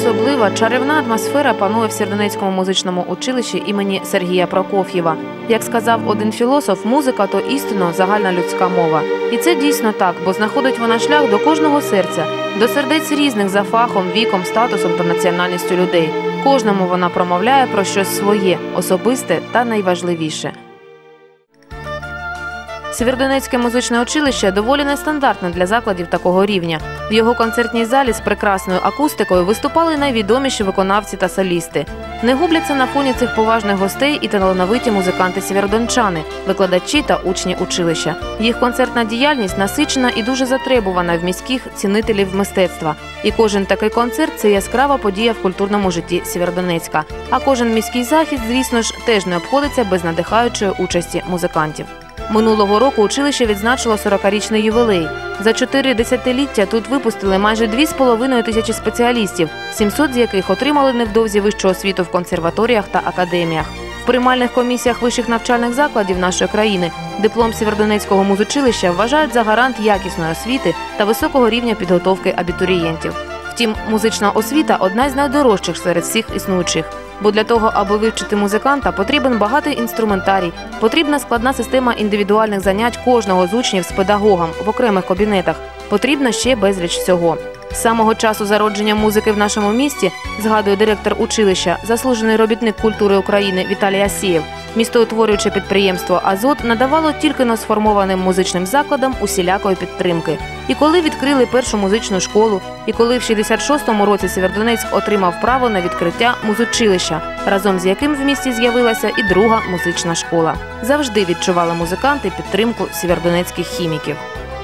особлива, чарівна атмосфера панує в Сєвєродонецькому музичному училищі імені Сергія Прокоф'єва. Як сказав один філософ, музика – то істинно загальна людська мова. І це дійсно так, бо знаходить вона шлях до кожного серця, до сердець різних за фахом, віком, статусом та національністю людей. Кожному вона промовляє про щось своє, особисте та найважливіше. Сєвєродонецьке музичне училище доволі нестандартне для закладів такого рівня. В його концертній залі з прекрасною акустикою виступали найвідоміші виконавці та солісти. Не губляться на фоні цих поважних гостей і талановиті музиканти-сєвєродончани, викладачі та учні училища. Їх концертна діяльність насичена і дуже затребувана в міських цінителів мистецтва. І кожен такий концерт – це яскрава подія в культурному житті Сєвєродонецька. А кожен міський захід, звісно ж, теж не обходиться без надихаючої участі музикантів. Минулого року училище відзначило 40-річний ювілей. За 4 десятиліття тут випустили майже 2,5 тисячі спеціалістів, 700 з яких отримали невдовзі вищу освіту в консерваторіях та академіях. В приймальних комісіях вищих навчальних закладів нашої країни диплом Сєвєродонецького музучилища вважають за гарант якісної освіти та високого рівня підготовки абітурієнтів. Втім, музична освіта – одна з найдорожчих серед всіх існуючих. Бо для того, аби вивчити музиканта, потрібен багатий інструментарій, потрібна складна система індивідуальних занять кожного з учнів з педагогом в окремих кабінетах, потрібно ще безліч всього. З самого часу зародження музики в нашому місті, згадує директор училища, заслужений робітник культури України Віталій Асєєв, містоутворююче підприємство «Азот» надавало тільки сформованим музичним закладам усілякої підтримки. І коли відкрили першу музичну школу, і коли в 66-му році Сєвєродонецьк отримав право на відкриття музучилища, разом з яким в місті з'явилася і друга музична школа. Завжди відчували музиканти підтримку сєвєродонецьких хіміків.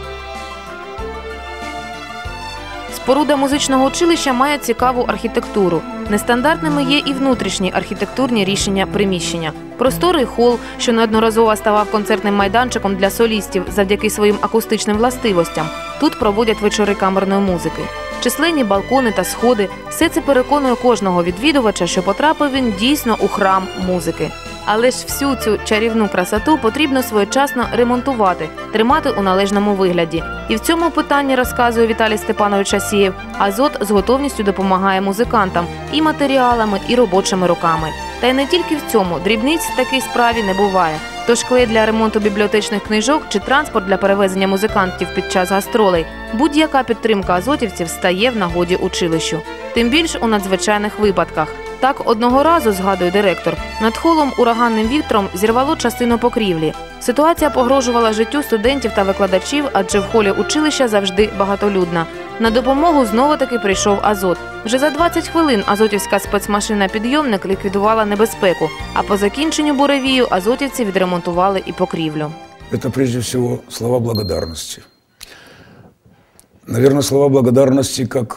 Споруда музичного училища має цікаву архітектуру. Нестандартними є і внутрішні архітектурні рішення приміщення. Просторий хол, що неодноразово ставав концертним майданчиком для солістів завдяки своїм акустичним властивостям. Тут проводять вечори камерної музики. Численні балкони та сходи – все це переконує кожного відвідувача, що потрапив він дійсно у храм музики. Але ж всю цю чарівну красоту потрібно своєчасно ремонтувати, тримати у належному вигляді. І в цьому питанні, розказує Віталій Степанович Асєєв, «Азот» з готовністю допомагає музикантам і матеріалами, і робочими руками. Та й не тільки в цьому, дрібниць в такій справі не буває. Тож клей для ремонту бібліотечних книжок чи транспорт для перевезення музикантів під час гастролей – будь-яка підтримка азотівців стає в нагоді училищу. Тим більш у надзвичайних випадках. Так, одного разу, згадує директор, над холом ураганним вітром зірвало частину покрівлі. Ситуація погрожувала життю студентів та викладачів, адже в холі училища завжди багатолюдна. На допомогу знову-таки прийшов «Азот». Вже за 20 хвилин азотівська спецмашина-підйомник ліквідувала небезпеку, а по закінченню буревію азотівці відремонтували і покрівлю. Це, прежде всего, слова благодарности. Наверное, слова благодарности, как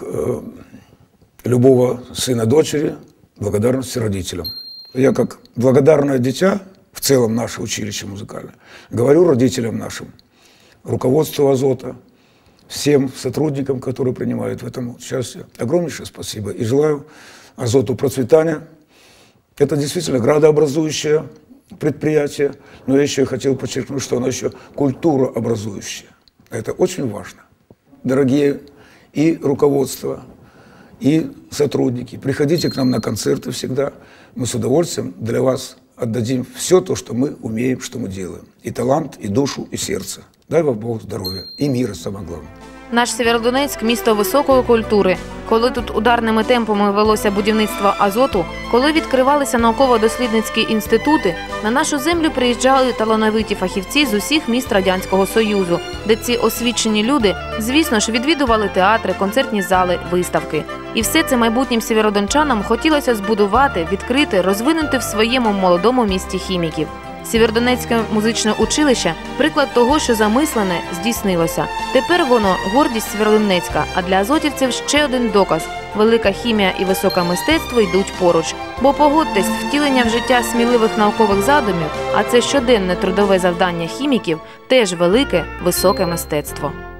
любого сына, дочери, благодарности родителям. Я, как благодарное дитя, в целом наше училище музыкальное, говорю родителям нашим, руководству «Азота», всем сотрудникам, которые принимают в этом участие, огромнейшее спасибо. И желаю «Азоту» процветания. Это действительно градообразующее предприятие, но я еще хотел подчеркнуть, что оно еще культурообразующее. Это очень важно. Дорогие и руководство, и сотрудники, приходите к нам на концерты всегда. Мы с удовольствием для вас отдадим все то, что мы умеем, что мы делаем. И талант, и душу, и сердце. Дай вам Бог здоров'я. І міра, саме головне. Наш Сєвєродонецьк – місто високої культури. Коли тут ударними темпами велося будівництво «Азоту», коли відкривалися науково-дослідницькі інститути, на нашу землю приїжджали талановиті фахівці з усіх міст Радянського Союзу, де ці освічені люди, звісно ж, відвідували театри, концертні зали, виставки. І все це майбутнім сєвєродончанам хотілося збудувати, відкрити, розвинути в своєму молодому місті хіміків. Сєвєродонецьке музичне училище – приклад того, що замислене здійснилося. Тепер воно – гордість Сєвєродонецька, а для азотівців ще один доказ – велика хімія і високе мистецтво йдуть поруч. Бо погодьтесь, втілення в життя сміливих наукових задумів, а це щоденне трудове завдання хіміків – теж велике, високе мистецтво.